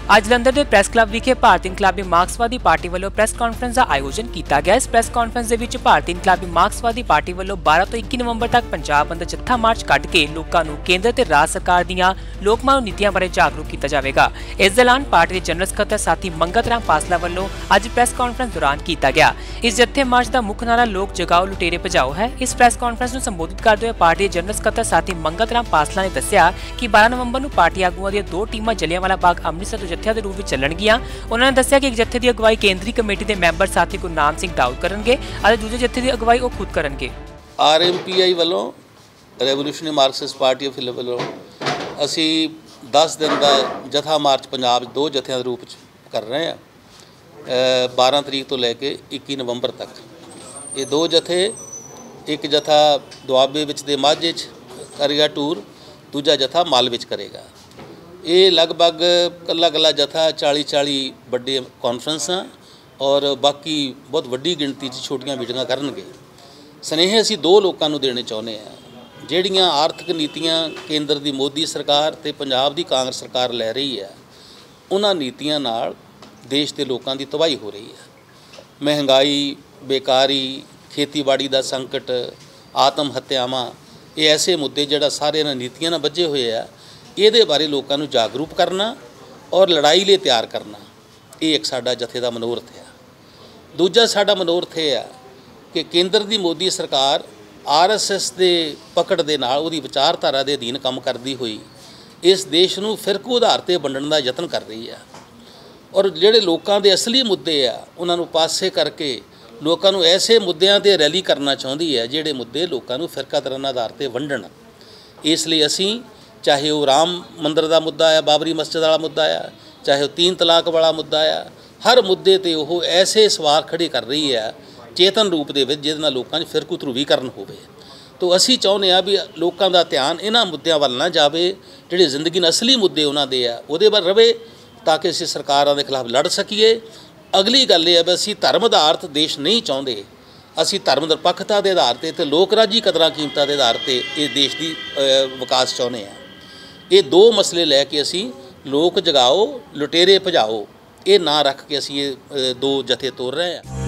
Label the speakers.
Speaker 1: ਅੱਜ ਜਲੰਧਰ ਦੇ press club ਵਿਖੇ ਭਾਰਤੀ ਇਨਕਲਾਬੀ ਮਾਰਕਸਵਾਦੀ ਪਾਰਟੀ ਵੱਲੋਂ ਪ੍ਰੈਸ ਕਾਨਫਰੰਸ ਦਾ ਆਯੋਜਨ ਕੀਤਾ ਗਿਆ। ਇਸ ਪ੍ਰੈਸ ਕਾਨਫਰੰਸ ਦੇ ਵਿੱਚ ਭਾਰਤੀ ਇਨਕਲਾਬੀ ਮਾਰਕਸਵਾਦੀ ਪਾਰਟੀ ਵੱਲੋਂ 12 ਤੋਂ 21 ਨਵੰਬਰ ਤੱਕ ਪੰਜਾਬ ਅੰਦਰ ਜੱਥਾ ਮਾਰਚ ਕੱਢ ਕੇ ਲੋਕਾਂ ਨੂੰ ਕੇਂਦਰ ਤੇ ਰਾਜ ਸਰਕਾਰ ਦੀਆਂ ਲੋਕਮਾਨੂ ਨੀਤੀਆਂ ਬਾਰੇ ਜਾਗਰੂਕ ਕੀਤਾ ਜਾਵੇਗਾ। ਇਸ ਦੌਰਾਨ ਪਾਰਟੀ ਦੇ ਜਨਰਲ ਸਕੱਤਰ ਸਾਥੀ ਮੰਗਤ ਰਾਮ ਪਾਸਲਾ ਵੱਲੋਂ ਅੱਜ ਪ੍ਰੈਸ ਕਾਨਫਰੰਸ ਦੌਰਾਨ ਕੀਤਾ ਗਿਆ। ਇਸ ਜੱਥੇ ਮਾਰਚ ਦਾ ਮੁੱਖ ਨਾਰਾ ਲੋਕ ਜਗਾਓ ਲੁਟੇਰੇ ਭਜਾਓ ਹੈ। ਇਸ ਪ੍ਰੈਸ ਕਾਨਫਰੰਸ ਨੂੰ ਸੰਬੋਧਿਤ ਕਰਦੇ ਹੋਏ ਪਾਰਟੀ ਦੇ ਜਨਰਲ ਸਕੱਤਰ ਸਾਥੀ ਮੰਗਤ ਰਾਮ ਪਾਸਲਾ ਨੇ ਦੱਸਿਆ ਕਿ 12 ਨਵੰਬਰ ਨੂੰ ਪਾਰਟੀ ਆਗੂਆਂ ਦੀਆਂ 2 ਟੀਮਾਂ ਜਲਿਆਂਵਾਲਾ ਬਾਗ ਅੰਮ੍ਰਿਤਸਰ ਤੋਂ ਜੱਥਿਆਂ ਦੇ ਰੂਪ ਵਿੱਚ ਚੱਲਣਗੀਆਂ। ਉਹਨਾਂ ਨੇ ਦੱਸਿਆ ਕਿ ਇੱਕ ਜੱਥੇ ਦੀ ਅਗਵਾਈ ਕੇਂਦਰੀ ਕਮੇਟੀ ਦੇ ਮੈਂਬਰ ਸਾਥੀ ਗੁਰਨਾਮ ਸਿੰਘ ਦਾਊਦ ਕਰਨਗੇ ਅਤੇ ਦੂਜੇ ਜੱਥੇ ਦੀ ਅਗਵਾਈ ਉਹ ਖੁਦ ਕਰਨਗੇ।
Speaker 2: RMPI ਵੱਲੋਂ revolutionary Marxist party of India ਵੱਲੋਂ ਅਸੀਂ 10 ਦਿਨ ਦਾ ਜਥਾ ਮਾਰਚ ਪੰਜਾਬ 2 ਜਥਿਆਂ ਦੇ ਰੂਪ ਵਿੱਚ ਕਰ ਰਹੇ ਹਾਂ। 12 ਤਰੀਕ ਤੋਂ ਲੈ ਕੇ 21 ਨਵੰਬਰ ਤੱਕ ਇਹ 2 ਜਥੇ, ਇੱਕ ਜਥਾ ਦੁਆਬੇ ਵਿੱਚ ਦੇ ਮਾਝੇ 'ਚ ਕਰੇਗਾ ਟੂਰ, ਦੂਜਾ ਜਥਾ ਮਾਲ ਵਿੱਚ ਕਰੇਗਾ। ਇਹ ਲਗਭਗ ਕੱਲਾ ਜਥਾ 40 ਵੱਡੇ ਕਾਨਫਰੰਸਾਂ ਔਰ ਬਾਕੀ ਬਹੁਤ ਵੱਡੀ ਗਿਣਤੀ 'ਚ ਛੋਟੀਆਂ ਮੀਟਿੰਗਾਂ ਕਰਨਗੇ। ਸੁਨੇਹੇ ਅਸੀਂ 2 ਲੋਕਾਂ ਨੂੰ ਦੇਣੇ ਚਾਹੁੰਦੇ ਹਾਂ। ਜਿਹੜੀਆਂ ਆਰਥਿਕ ਨੀਤੀਆਂ ਕੇਂਦਰ ਦੀ ਮੋਦੀ ਸਰਕਾਰ ਤੇ ਪੰਜਾਬ ਦੀ ਕਾਂਗਰਸ ਸਰਕਾਰ ਲੈ ਰਹੀ ਹੈ, ਉਹਨਾਂ ਨੀਤੀਆਂ ਨਾਲ ਦੇਸ਼ ਦੇ ਲੋਕਾਂ ਦੀ ਤਬਾਹੀ ਹੋ ਰਹੀ ਹੈ। ਮਹਿੰਗਾਈ, ਬੇਕਾਰੀ, ਖੇਤੀਬਾੜੀ ਦਾ ਸੰਕਟ, ਆਤਮ ਹੱਤਿਆਵਾਂ, ਇਹ ਐਸੇ ਮੁੱਦੇ ਜਿਹੜਾ ਸਾਰੇ ਇਹਨਾਂ ਨੀਤੀਆਂ ਨਾਲ ਬੱਝੇ ਹੋਏ ਆ। ਇਹਦੇ ਬਾਰੇ ਲੋਕਾਂ ਨੂੰ ਜਾਗਰੂਕ ਕਰਨਾ ਔਰ ਲੜਾਈ ਲਈ ਤਿਆਰ ਕਰਨਾ, ਇਹ ਇੱਕ ਸਾਡਾ ਜਥੇ ਦਾ ਮਨੋਰਥ ਹੈ। ਦੂਜਾ ਸਾਡਾ ਮਨੋਰਥ ਇਹ ਆ ਕਿ ਕੇਂਦਰ ਦੀ ਮੋਦੀ ਸਰਕਾਰ RSS ਦੇ ਪਕੜ ਦੇ ਨਾਲ, ਉਹਦੀ ਵਿਚਾਰਧਾਰਾ ਦੇ ਅਧੀਨ ਕੰਮ ਕਰਦੀ ਹੋਈ ਇਸ ਦੇਸ਼ ਨੂੰ ਫਿਰਕੂ ਆਧਾਰ 'ਤੇ ਵੰਡਣ ਦਾ ਯਤਨ ਕਰ ਰਹੀ ਹੈ ਔਰ ਜਿਹੜੇ ਲੋਕਾਂ ਦੇ ਅਸਲੀ ਮੁੱਦੇ ਆ ਉਹਨਾਂ ਨੂੰ ਪਾਸੇ ਕਰਕੇ ਲੋਕਾਂ ਨੂੰ ਐਸੇ ਮੁੱਦਿਆਂ 'ਤੇ ਰੈਲੀ ਕਰਨਾ ਚਾਹੁੰਦੀ ਹੈ ਜਿਹੜੇ ਮੁੱਦੇ ਲੋਕਾਂ ਨੂੰ ਫਿਰਕਾਤਰਾਨਾ ਆਧਾਰ 'ਤੇ ਵੰਡਣ। ਇਸ ਲਈ ਅਸੀਂ, ਚਾਹੇ ਉਹ ਰਾਮ ਮੰਦਰ ਦਾ ਮੁੱਦਾ ਆ, ਬਾਬਰੀ ਮਸਜਿਦ ਵਾਲਾ ਮੁੱਦਾ ਆ, ਚਾਹੇ ਉਹ 3 ਤਲਾਕ ਵਾਲਾ ਮੁੱਦਾ ਆ, ਹਰ ਮੁੱਦੇ 'ਤੇ ਉਹ ਐਸੇ ਸਵਾਲ ਖੜੇ ਕਰ ਰਹੀ ਹੈ ਚੇਤਨ ਰੂਪ ਦੇ ਵਿੱਚ ਜਿਹਦੇ ਨਾਲ ਲੋਕਾਂ 'ਚ ਫਿਰਕੂ ਧਰੂਵੀਕਰਨ ਹੋਵੇ। ਤਾਂ ਅਸੀਂ ਚਾਹੁੰਦੇ ਹਾਂ ਵੀ ਲੋਕਾਂ ਦਾ ਧਿਆਨ ਇਹਨਾਂ ਮੁੱਦਿਆਂ ਵੱਲ ਨਾ ਜਾਵੇ, ਜਿਹੜੇ ਜ਼ਿੰਦਗੀ ਨਾਲ ਅਸਲੀ ਮੁੱਦੇ ਉਹਨਾਂ ਦੇ ਆ ਉਹਦੇ ਵੱਲ ਰਵੇ, ਤਾਂ ਕਿ ਅਸੀਂ ਸਰਕਾਰਾਂ ਦੇ ਖਿਲਾਫ ਲੜ ਸਕੀਏ। ਅਗਲੀ ਗੱਲ ਇਹ ਹੈ ਵੀ ਅਸੀਂ ਧਰਮ ਆਧਾਰਿਤ ਦੇਸ਼ ਨਹੀਂ ਚਾਹੁੰਦੇ। ਅਸੀਂ ਧਰਮ ਨਿਰਪੱਖਤਾ ਦੇ ਆਧਾਰ 'ਤੇ ਲੋਕ ਰਾਜੀ ਕਦਰਾਂ ਕੀਮਤਾਂ ਦੇ ਆਧਾਰ 'ਤੇ ਇਹ ਦੇਸ਼ ਦੀ ਵਿਕਾਸ ਚਾਹੁੰਦੇ ਹਾਂ। ਇਹ 2 ਮਸਲੇ ਲੈ ਕੇ ਅਸੀਂ ਲੋਕ ਜਗਾਓ ਲੁਟੇਰੇ ਭਜਾਓ ਇਹ ਨਾਂ ਰੱਖ ਕੇ ਅਸੀਂ ਇਹ 2 ਜਥੇ ਤੋਰ ਰਹੇ ਹਾਂ।